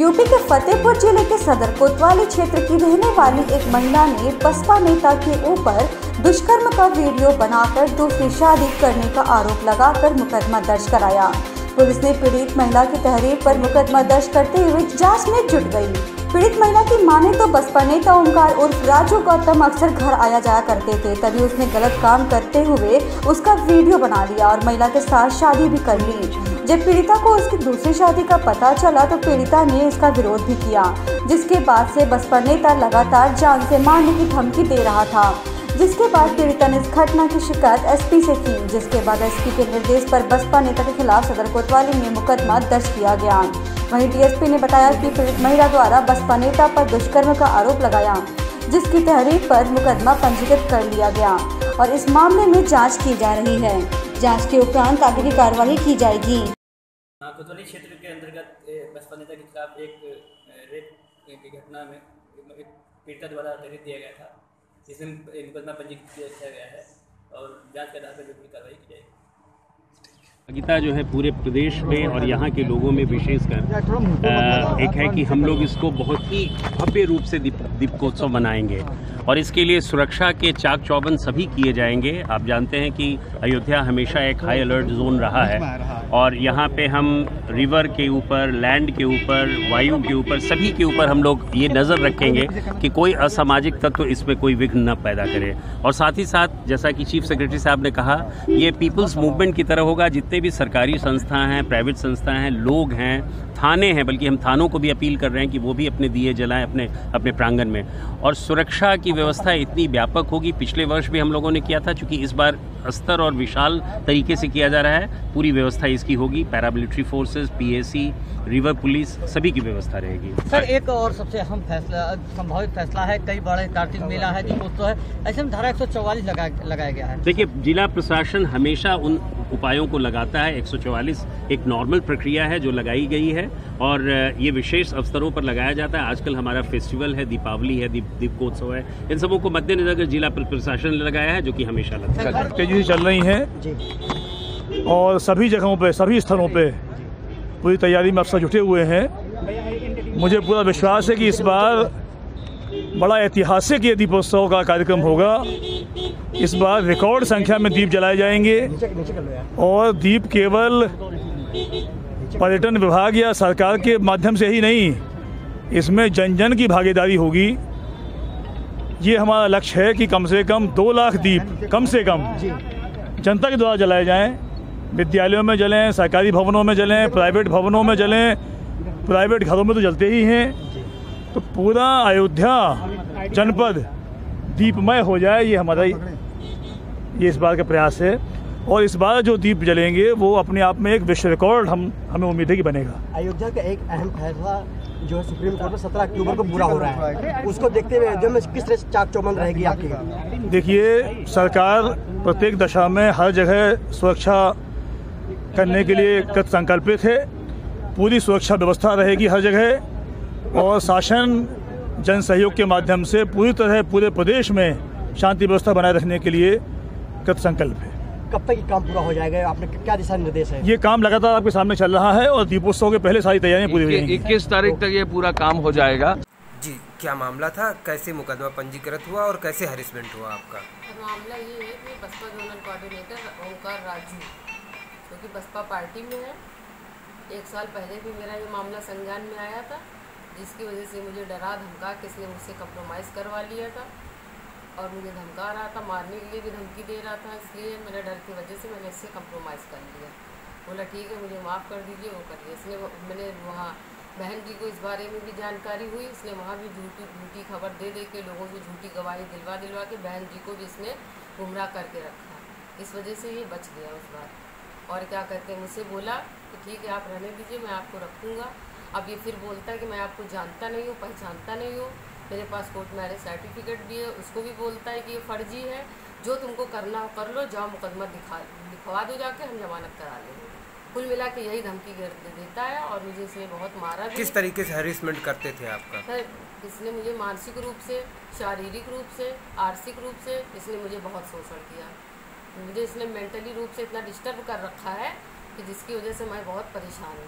UP के फतेहपुर जिले के सदर कोतवाली क्षेत्र की रहने वाली एक महिला ने बसपा नेता के ऊपर दुष्कर्म का वीडियो बनाकर दूसरी शादी करने का आरोप लगाकर मुकदमा दर्ज कराया। पुलिस ने पीड़ित महिला की तहरीर पर मुकदमा दर्ज करते हुए जांच में जुट गई। पीड़ित महिला की माने तो बसपा नेता ओमकार उर्फ राजू गौतम अक्सर घर आया जाया करते थे, तभी उसने गलत काम करते हुए उसका वीडियो बना लिया और महिला के साथ शादी भी कर ली। जब पीड़िता को उसकी दूसरी शादी का पता चला तो पीड़िता ने इसका विरोध भी किया, जिसके बाद से बसपा नेता लगातार जान से मारने की धमकी दे रहा था। जिसके बाद पीड़िता ने इस घटना की शिकायत एसपी से की, जिसके बाद एसपी के निर्देश पर बसपा नेता के खिलाफ सदर कोतवाली में मुकदमा दर्ज किया गया। वहीं डीएसपी ने बताया कि पीड़ित महिला द्वारा बसपा नेता पर दुष्कर्म का आरोप लगाया, जिसकी तहरीर पर मुकदमा पंजीकृत कर लिया गया और इस मामले में जांच की जा रही है। जांच के उपरांत आगे की कार्रवाई की जाएगी। कोतवाली क्षेत्र के अंतर्गत बसपा नेता के खिलाफ एक रेप की घटना में एक पीड़िता द्वारा तहरीर दिया गया था, जिसमें मुकदमा पंजीकृत किया गया है और जांच के आधार पर जो भी कार्रवाई की जाएगी। गीता जो है पूरे प्रदेश में और यहाँ के लोगों में विशेषकर एक है कि हम लोग इसको बहुत ही भव्य रूप से दीपोत्सव मनाएंगे और इसके लिए सुरक्षा के चाक चौबंद सभी किए जाएंगे। आप जानते हैं कि अयोध्या हमेशा एक हाई अलर्ट जोन रहा है और यहाँ पे हम रिवर के ऊपर, लैंड के ऊपर, वायु के ऊपर, सभी के ऊपर हम लोग ये नज़र रखेंगे कि कोई असामाजिक तत्व इसमें कोई विघ्न न पैदा करे। और साथ ही साथ जैसा कि चीफ सेक्रेटरी साहब ने कहा, ये पीपल्स मूवमेंट की तरह होगा। जितने भी सरकारी संस्था हैं, प्राइवेट संस्था हैं, लोग हैं, थाने हैं, बल्कि हम थानों को भी अपील कर रहे हैं कि वो भी अपने दिए जलाएं अपने प्रांगण में। और सुरक्षा की व्यवस्था इतनी व्यापक होगी, पिछले वर्ष भी हम लोगों ने किया था, क्योंकि इस बार अस्तर और विशाल तरीके से किया जा रहा है। पूरी व्यवस्था इसकी होगी, paramilitary forces, PAC, river police, सभी की व्यवस्था रहेगी। सर, एक और सबसे अहम फैसला, संभावित फैसला है, कई बड़े कार्तिक मेला है, दीपोत्सव है, ऐसे में धारा 144 लगाया गया है। देखिए, जिला प्रशासन हमेशा उन उपायों को लगाता है। 144 एक नॉर्मल प्रक्रिया है जो लगाई गई है और ये विशेष अवसरों पर लगाया जाता है। आजकल हमारा फेस्टिवल है, दीपावली है, दीपोत्सव है, इन सबों को मद्देनजर जिला प्रशासन ने लगाया है, जो कि हमेशा लगता है। तेजी से चल रही है और सभी जगहों पे, सभी स्थलों पे पूरी तैयारी में अफसर जुटे हुए हैं। मुझे पूरा विश्वास है कि इस बार बड़ा ऐतिहासिक ये दीपोत्सव का कार्यक्रम होगा। इस बार रिकॉर्ड संख्या में दीप जलाए जाएंगे और दीप केवल पर्यटन विभाग या सरकार के माध्यम से ही नहीं, इसमें जन जन की भागीदारी होगी। ये हमारा लक्ष्य है कि कम से कम 2 लाख दीप कम से कम जनता के द्वारा जलाए जाएं। विद्यालयों में जलें, सरकारी भवनों में जलें, प्राइवेट भवनों में जलें, प्राइवेट घरों में तो जलते ही हैं। तो पूरा अयोध्या जनपद दीपमय हो जाए, ये हमारा ये इस बार का प्रयास है। और इस बार जो दीप जलेंगे वो अपने आप में एक विश्व रिकॉर्ड हमें उम्मीद है कि बनेगा। अयोध्या का एक अहम फैसला जो है सुप्रीम कोर्ट में 17 अक्टूबर को पूरा हो रहा है, उसको देखते हुए अयोध्या में किस तरह चाक चौबंद रहेगी आपकी? देखिए, सरकार प्रत्येक दशा में हर जगह सुरक्षा करने के लिए कृत संकल्पित है। पूरी सुरक्षा व्यवस्था रहेगी हर जगह और शासन जन सहयोग के माध्यम से पूरी तरह पूरे प्रदेश में शांति व्यवस्था बनाए रखने के लिए कृत संकल्प है। कब तक ये काम पूरा हो जाएगा? आपने क्या दिशा निर्देश है? ये काम लगातार आपके सामने चल रहा है और दीपोत्सव के पहले सारी तैयारियां पूरी हो जाएंगी। 21 तारीख तक ये पूरा काम हो जाएगा। जी, क्या मामला था, कैसे मुकदमा पंजीकृत हुआ और कैसे हरेसमेंट हुआ आपका? मामला ये है कि बसपा जोनल कोऑर्डिनेटर ओमकार राजू, जो कि बसपा पार्टी में है, 1 साल पहले भी मेरा ये मामला संज्ञान में आया था, जिसकी वजह से मुझे डरा धमका के इसने मुझसे कंप्रोमाइज़ करवा लिया था और मुझे धमका रहा था, मारने के लिए भी धमकी दे रहा था। इसलिए मेरे डर की वजह से मैंने इससे कंप्रोमाइज़ कर लिया। बोला ठीक है, मुझे माफ़ कर दीजिए, वो करिए। इसलिए मैंने वहाँ बहन जी को इस बारे में भी जानकारी हुई, इसने वहाँ भी झूठी खबर दे के लोगों से झूठी गवाही दिलवा के बहन जी को भी इसने गुमराह करके रखा। इस वजह से ये बच गया उस बार। और क्या कहते हैं, मुझसे बोला कि ठीक है आप रहने दीजिए, मैं आपको रखूँगा। अब ये फिर बोलता है कि मैं आपको जानता नहीं हूँ, पहचानता नहीं हूँ, मेरे पास कोर्ट मैरिज सर्टिफिकेट भी है। उसको भी बोलता है कि ये फर्जी है, जो तुमको करना हो कर लो, जाओ मुकदमा लिखवा दो जाके, हम जमानत करा लेंगे। कुल मिला के यही धमकी देता है और मुझे इसने बहुत मारा भी। किस तरीके से हरेसमेंट करते थे आपका? सर, इसने मुझे मानसिक रूप से, शारीरिक रूप से, आर्थिक रूप से इसने मुझे बहुत शोषण किया। मुझे इसने मेंटली रूप से इतना डिस्टर्ब कर रखा है कि जिसकी वजह से मैं बहुत परेशान हूँ।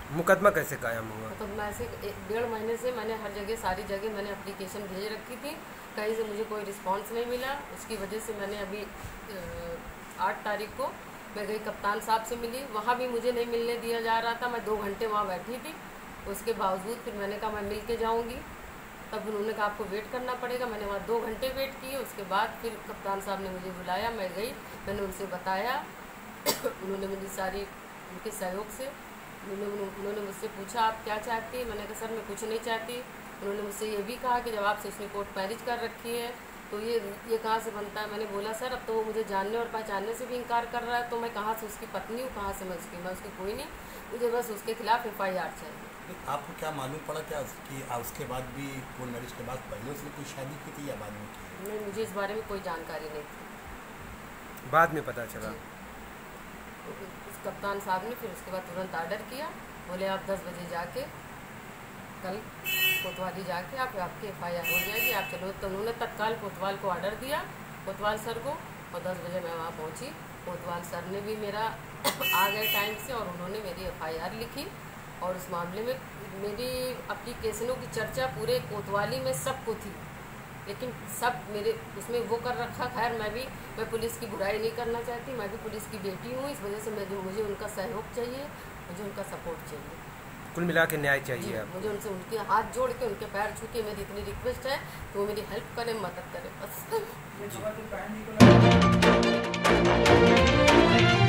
मुकदमा कैसे कायम हुआ? मुकदमा ऐसे 1.5 महीने से मैंने हर जगह सारी जगह मैंने एप्लीकेशन भेज रखी थी, कहीं से मुझे कोई रिस्पांस नहीं मिला। उसकी वजह से मैंने अभी 8 तारीख को मैं गई, कप्तान साहब से मिली, वहाँ भी मुझे नहीं मिलने दिया जा रहा था। मैं 2 घंटे वहाँ बैठी थी, उसके बावजूद फिर मैंने कहा मैं मिल के जाऊँगी। तब उन्होंने कहा आपको वेट करना पड़ेगा। मैंने वहाँ 2 घंटे वेट किए। उसके बाद फिर कप्तान साहब ने मुझे बुलाया, मैं गई, मैंने उनसे बताया। उन्होंने मुझे सारी उनके सहयोग से उन्होंने मुझसे पूछा आप क्या चाहती है। मैंने कहा सर मैं कुछ नहीं चाहती। उन्होंने मुझसे ये भी कहा कि जब आपसे उसने कोर्ट मैरिज कर रखी है तो ये कहाँ से बनता है। मैंने बोला सर अब तो वो मुझे जानने और पहचानने से भी इनकार कर रहा है, तो मैं कहाँ से उसकी पत्नी हूँ, कहाँ से मैं उसकी कोई नहीं, मुझे बस उसके खिलाफ FIR चाहिए। आपको क्या मालूम पड़ा क्या उसके बाद भी कोर्ट मैरिज के बाद पहले उसने कोई शादी की थी या बाद में की? नहीं, मुझे इस बारे में कोई जानकारी नहीं थी, बाद में पता चला। उस कप्तान साहब ने फिर उसके बाद तुरंत ऑर्डर किया, बोले आप 10 बजे जाके कल कोतवाली जाके आपकी FIR हो जाएगी, आप चलो। तो उन्होंने तत्काल कोतवाल को ऑर्डर दिया, कोतवाल सर को, और 10 बजे मैं वहाँ पहुँची। कोतवाल सर ने भी मेरा आ गए टाइम से और उन्होंने मेरी FIR लिखी। और उस मामले में मेरी एप्लीकेशनों की चर्चा पूरे कोतवाली में सबको थी, लेकिन सब मेरे उसमें वो कर रखा। खैर मैं पुलिस की बुराई नहीं करना चाहती, मैं भी पुलिस की बेटी हूँ, इस वजह से मुझे उनका सहयोग चाहिए, मुझे उनका सपोर्ट चाहिए। कुल मिला के न्याय चाहिए आप? मुझे उनके हाथ जोड़ के उनके पैर छू के मेरी इतनी रिक्वेस्ट है कि वो मेरी हेल्प करें, मदद करें बस।